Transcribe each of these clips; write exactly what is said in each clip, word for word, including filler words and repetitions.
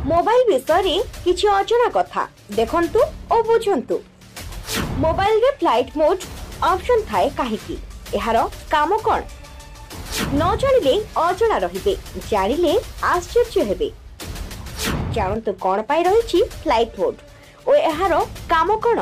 Mobile विषय किछि अजଣା कथा देखंतु और बुझंतु। मोबाइल रे फ्लाइट मोड ऑप्शन थाए काहेकि एहार काम कोन न जानिले अजଣା रहिबे, जानिले आश्चर्य हेबे। जानतु कोन पाई रहिछि फ्लाइट मोड ओ एहार काम कोन।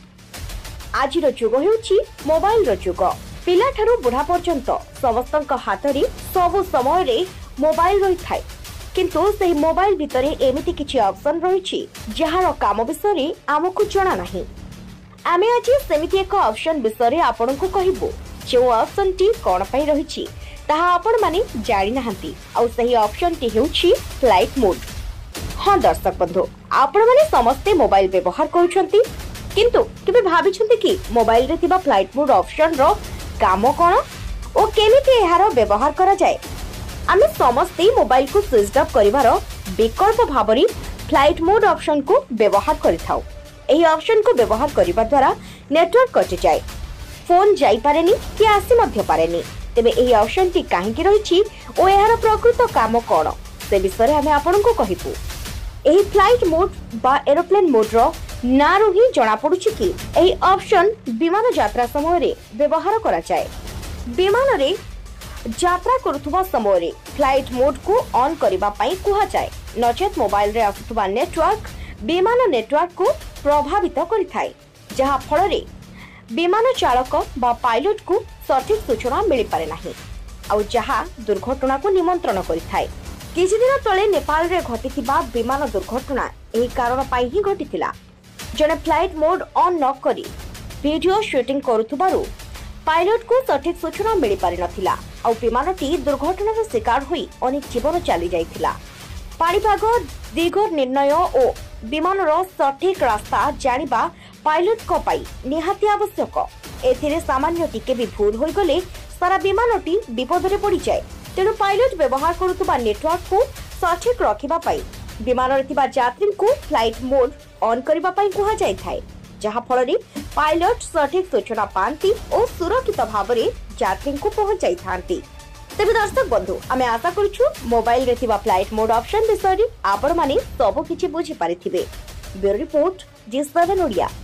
आजिर जुग हेउछि मोबाइल रो जुग। पिला ठारू बुढ़ा पर्यंत समस्तक हाथ रे सब समय रे मोबाइल रही थाए, किंतु सही मोबाइल भितरे एमिति किछि ऑप्शन रहिछि जहार काम विषय आमको जणा नाही। आमे आज सेमिति एक ऑप्शन विषय आपनको कहिबो जो ऑप्शन टी कोन पई रहिछि ताहा आपण माने जानि नाहंती। आ सही ऑप्शन टी हेउछि फ्लाइट मोड। हां दर्शक बंधु, आपण माने समस्त मोबाइल व्यवहार करूछंती, किंतु केबे भाबिछंती कि मोबाइल रे थिबा फ्लाइट मोड ऑप्शन रो काम कोन ओ केमिति एहार व्यवहार करा जाय। आमे समस्ते मोबाइल को स्विच ऑफ करिवार विकल्प भाबरी फ्लाइट मोड ऑप्शन को व्यवहार करिथाउ। एही ऑप्शन को व्यवहार करिबा द्वारा नेटवर्क कटि जाय, फोन जाई पारेनी कि आसी मध्य पारेनी। तेबे एही ऑप्शन टी काहे कि रहिछि ओ एहार प्रकृत काम कोन से विषय आमे आपनको कहिबु। एही फ्लाइट मोड बा एरोप्लेन मोड रो नारु ही जणा पडुछि कि एही ऑप्शन विमान यात्रा समय रे व्यवहार करा जाय। विमान रे यात्रा करुथुबा समय रे फ्लाइट मोड को ऑन करिबा पई कुहा जाय, नचेत मोबाइल रे आसुथुबा नेटवर्क विमान नेटवर्क को प्रभावित करिथाय, जहा फल रे विमान चालक बा पायलट को सठिक सूचना मिली पारे नाही आ जहा दुर्घटना को निमंत्रण करिथाय। किछि दिन तळे नेपाल रे घटिथिबा विमान दुर्घटना एही कारण पई ही घटिथिला। जने फ्लाइट मोड ऑन न करी वीडियो शूटिंग करुथुबारु पायलट को सठिक सूचना मिली पारि नथिला आ विमानटी दुर्घटनार शिकार होई अनेक जीवन चली जाइथिला। पाणीपाग दीर्घ निर्णय और विमानर सठिक रास्ता जानिबा पायलट को पाई निहाती आवश्यक। एथिरे सामान्य टिके भी भूल होई गले सारा विमानटी विपद रे पड़ी जाए। तेणु पायलट व्यवहार करुतबा नेटवर्क को सठिक रखिबा पाई विमान रे थिबा यात्री को फ्लाइट मोड ऑन करिबा पाई कुहा जाय थाए, जहा फल रे पायलट सठिक सूचना पांती और सुरक्षित भाव में यात्री को पहुंचाई थांती। तेबे दर्शक बंधु, आमे आशा करूछु मोबाइल रे थिबा फ्लाइट मोड ऑप्शन विषय आपण माने सब किछि बुझी पारिथिबे। Bureau report, G seven Odia.